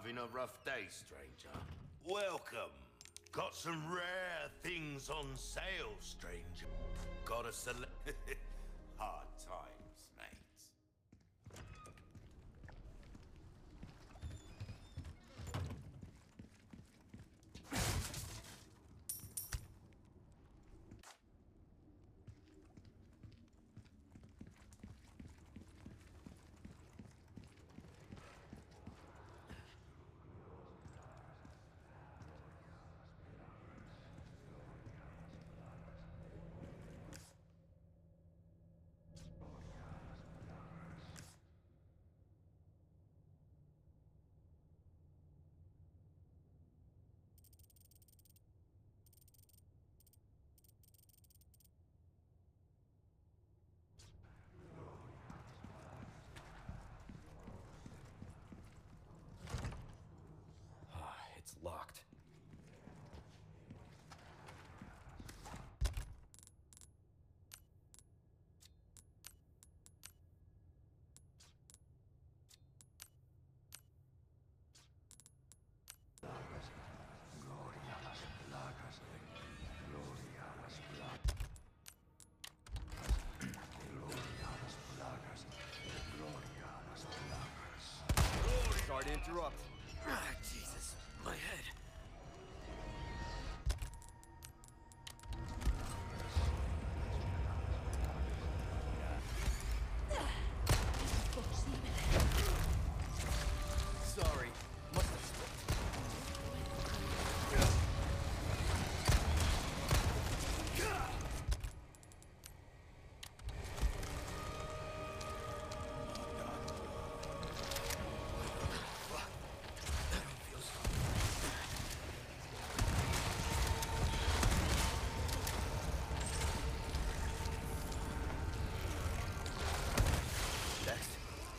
Having a rough day, stranger? Welcome. Got some rare things on sale, stranger. Got a hard times, mate. It's locked. Sorry to interrupt. Ah, Jesus, my head. Sorry. Must have slipped. Next.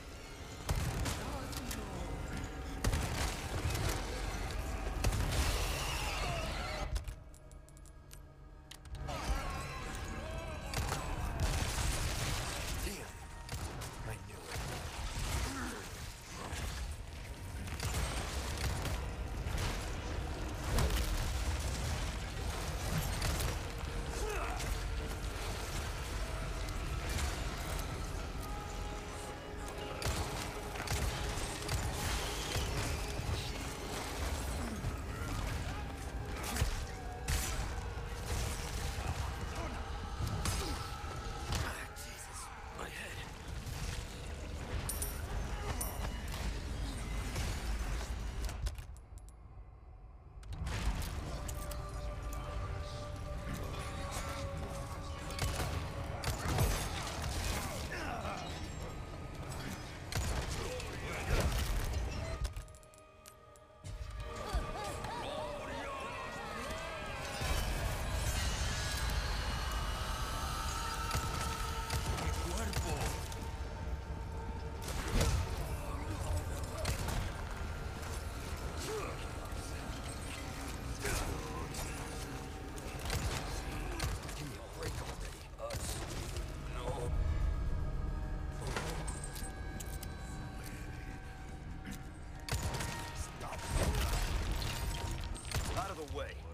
Out of the way.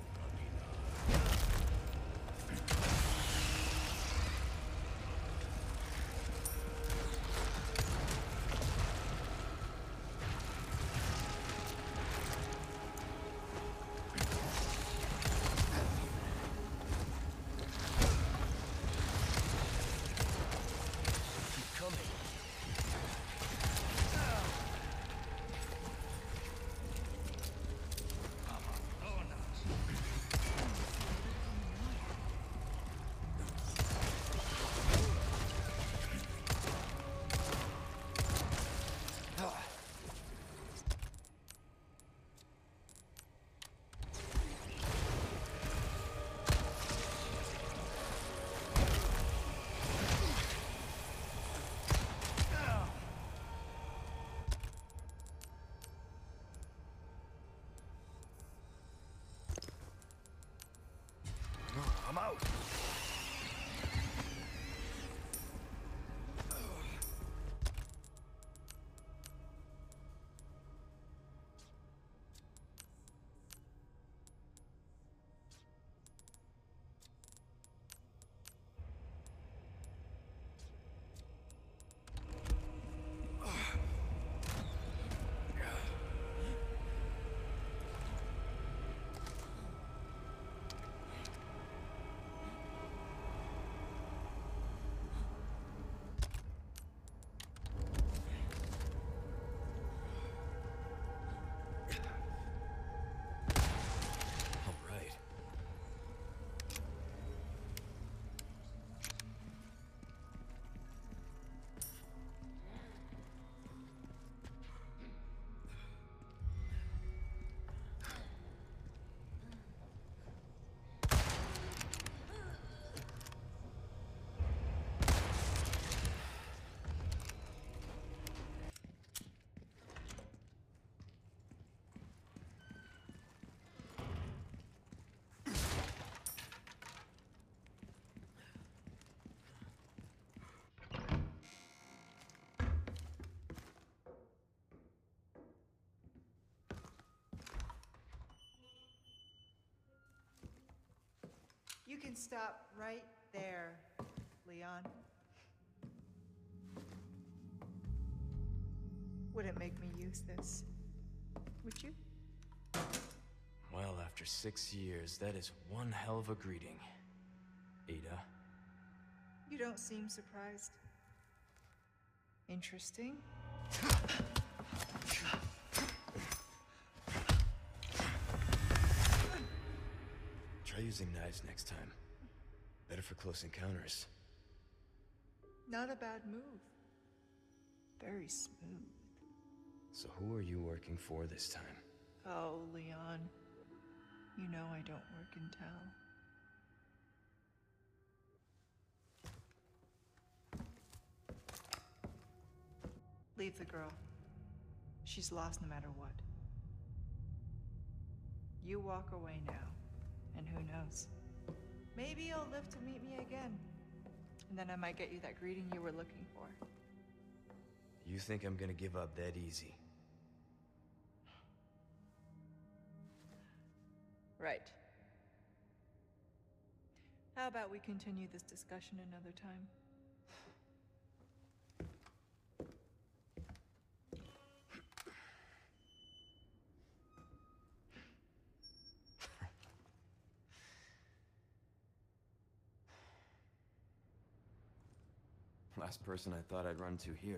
Keep coming. can stop right there, Leon. Wouldn't make me use this, would you? Well, after 6 years, that is one hell of a greeting, Ada. You don't seem surprised. Interesting. Try using knives next time. Better for close encounters. Not a bad move. Very smooth. So who are you working for this time? Oh, Leon. You know I don't work in town. Leave the girl. She's lost no matter what. You walk away now, and who knows? Maybe you'll live to meet me again. And then I might get you that greeting you were looking for. You think I'm gonna give up that easy? Right. How about we continue this discussion another time? Last person I thought I'd run to here.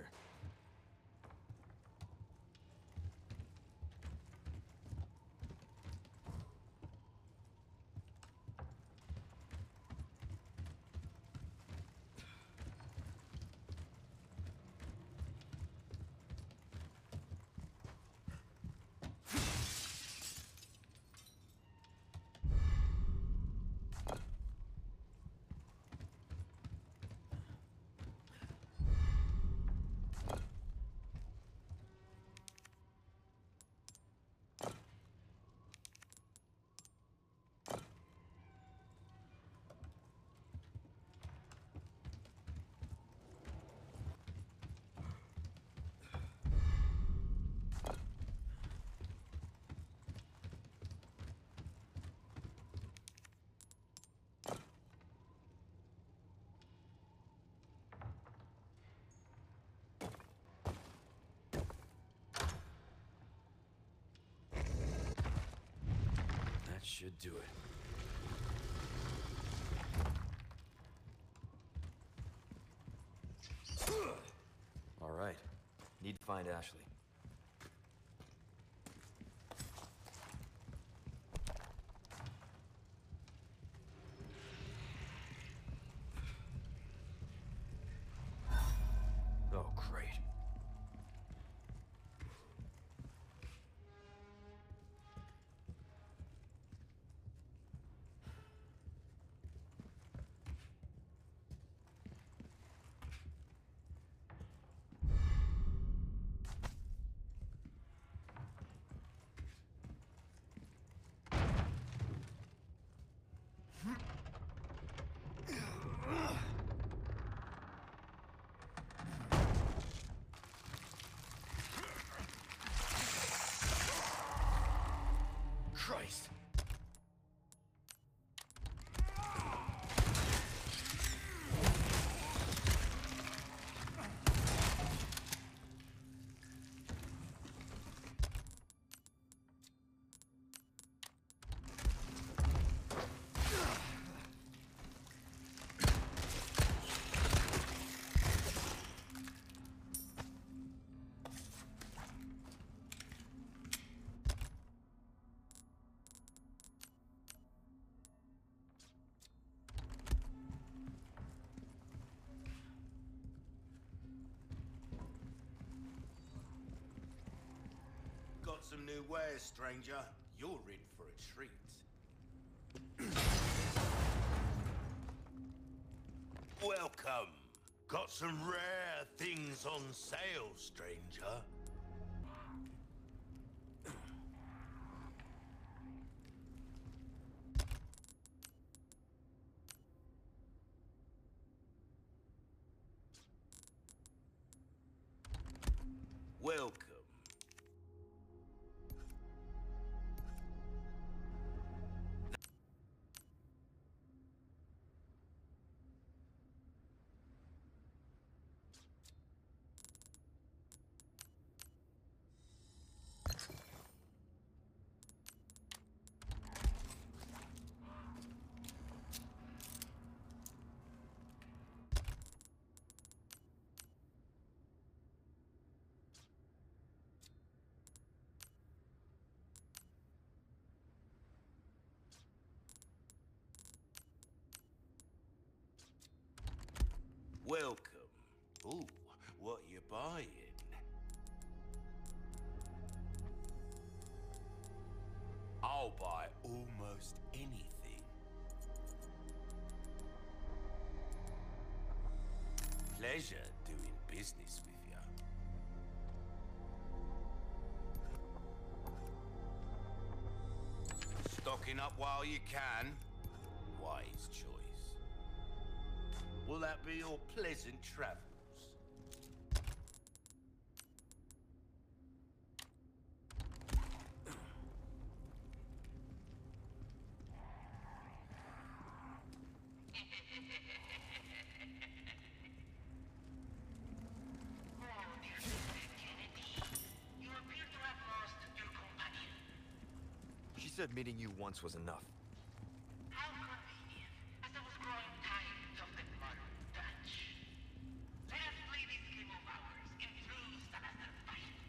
That should do it. All right. Need to find Ashley. Oh, great. Christ! Got some new wares, stranger. You're in for a treat. Welcome. Got some rare things on sale, stranger. Welcome. Welcome. Ooh, what you buying? I'll buy almost anything. Pleasure doing business with you. Stocking up while you can. Wise choice. Will that be your pleasant travels? She said meeting you once was enough. How convenient, as I was growing tired of the modern Dutch. Let us play this game of ours in true Salazar fashion.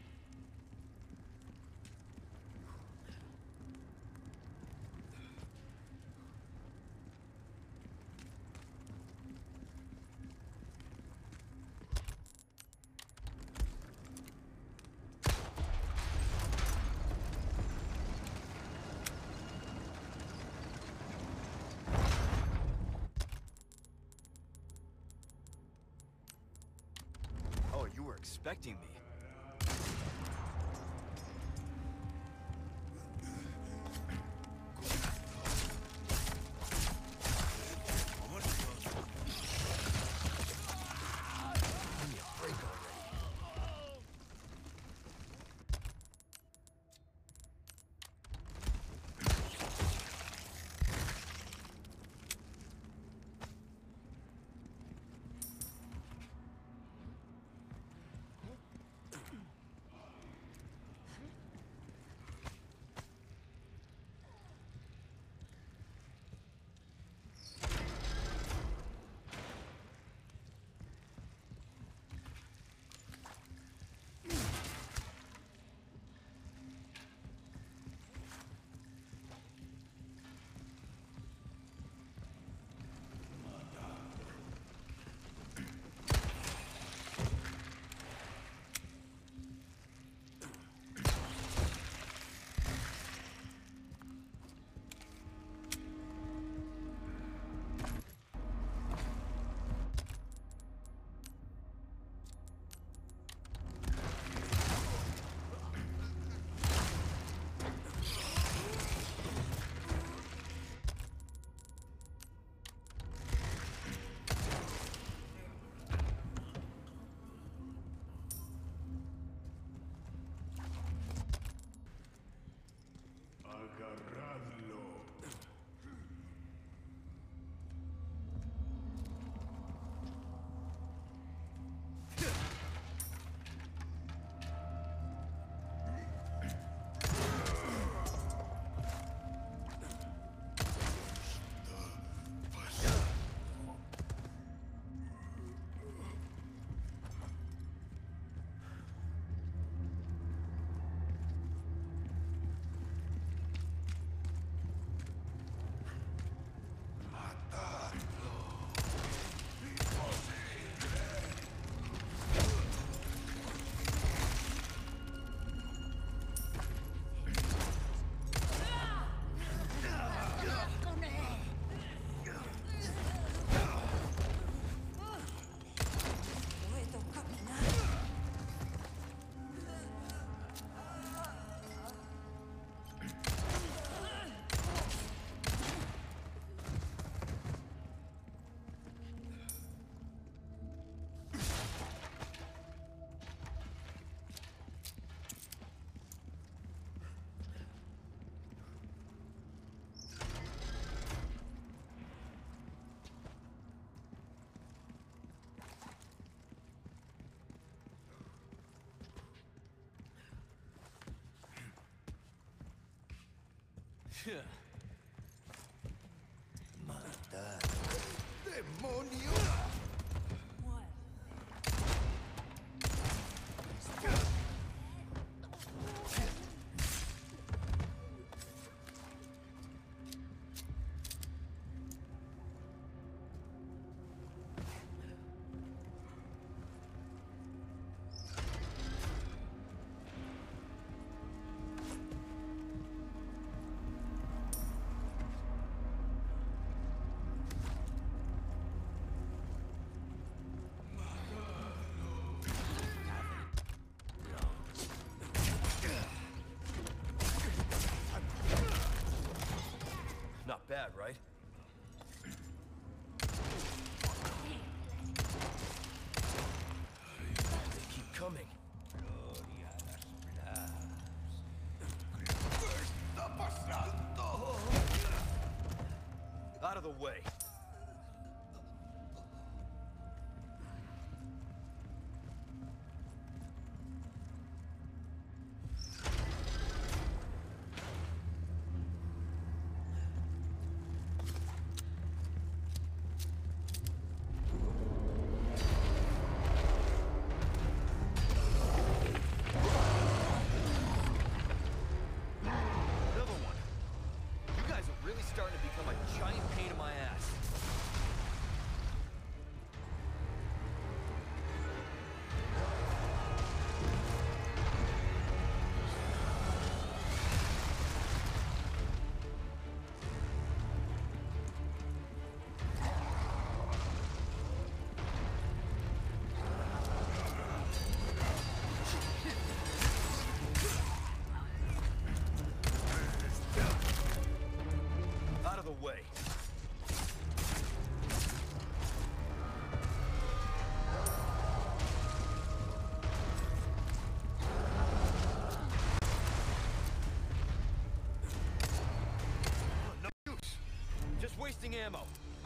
Oh, you were expecting me. Give me a break already. ¡Demonio! that, right? They keep coming. Out of the way. Another one. You guys are really starting to become a giant pain in my ass. Out of the way. No use. Just wasting ammo.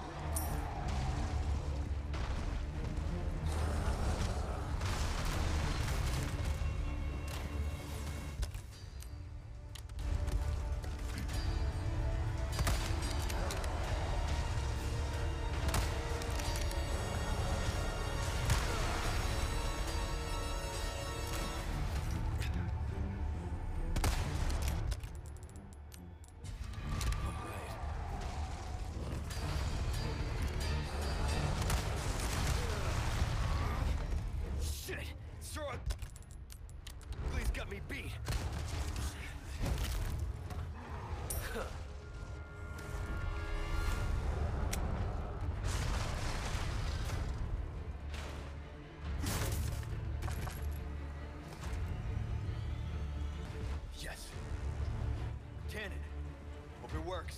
Shit! Sorry. Please got me beat. Yes. Cannon. Hope it works.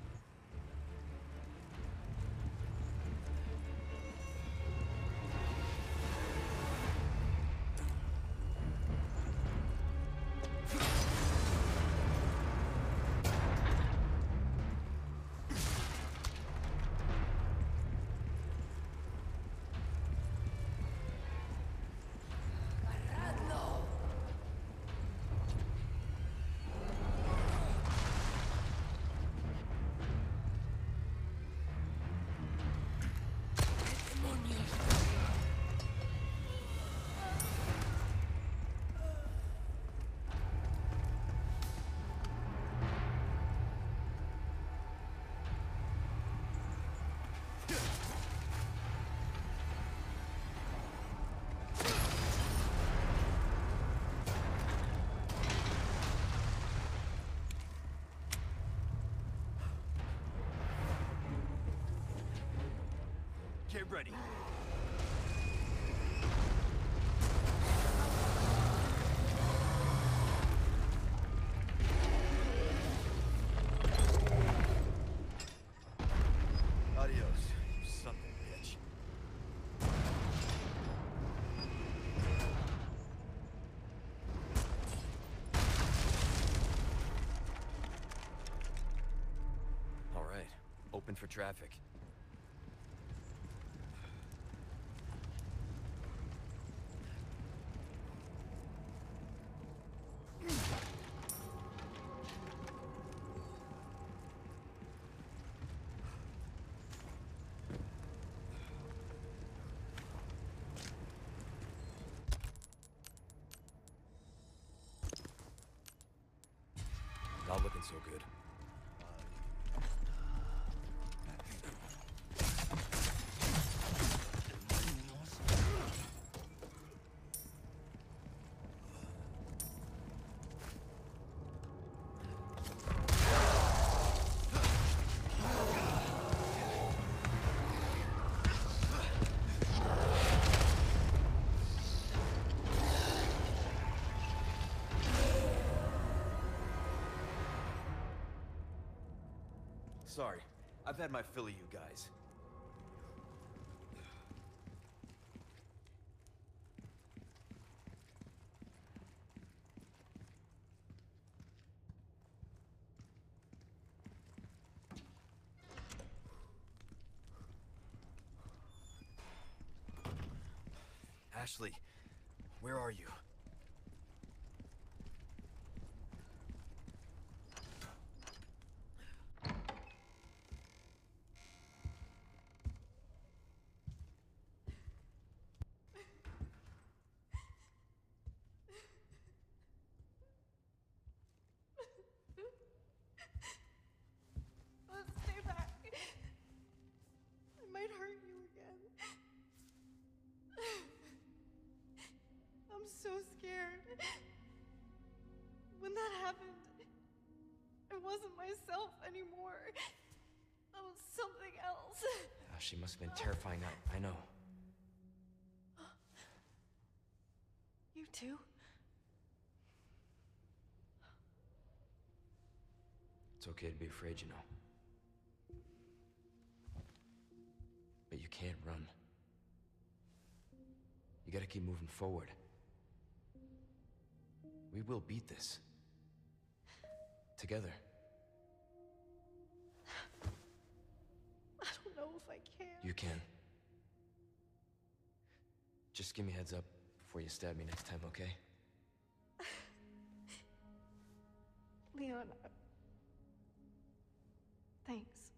Get ready. Adios, you son of a bitch. All right, open for traffic. Not looking so good. Sorry, I've had my fill of you guys. Ashley, where are you? Let's stay back. I might hurt you again. I'm so scared. When that happened, I wasn't myself anymore. I was something else. She must have been terrifying. I know. You too? It's okay to be afraid, you know. But you can't run. You gotta keep moving forward. We will beat this. Together. I don't know if I can. You can. Just give me a heads up before you stab me next time, okay? Leon, thanks.